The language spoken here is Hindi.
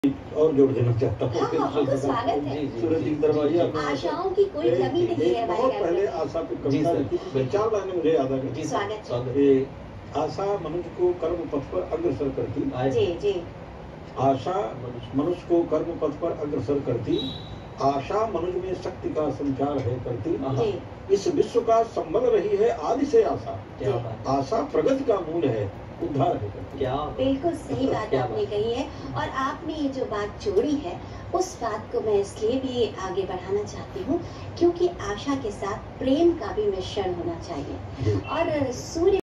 और जोड़ देना चाहता हूँ। हाँ, स्वागत है। सूरज जी दरवाजा आशाओं की कोई कमी नहीं है। बहुत पहले आशा पे कविता लिखी थी, 4 लाइनें मुझे याद आ गई। स्वागत। आशा मनुष्य को कर्म पथ पर अग्रसर करती। जी जी। आशा मनुष्य को कर्म पथ पर अग्रसर करती। आशा मनुष्य में शक्ति का संचार है करती। इस विश्व का संबल रही है आदि से आशा। आशा प्रगति का मूल है, उद्धार है करती। क्या बिल्कुल सही बात आपने कही है। और आपने ये जो बात जोड़ी है, उस बात को मैं इसलिए भी आगे बढ़ाना चाहती हूँ क्योंकि आशा के साथ प्रेम का भी मिश्रण होना चाहिए। और सूर्य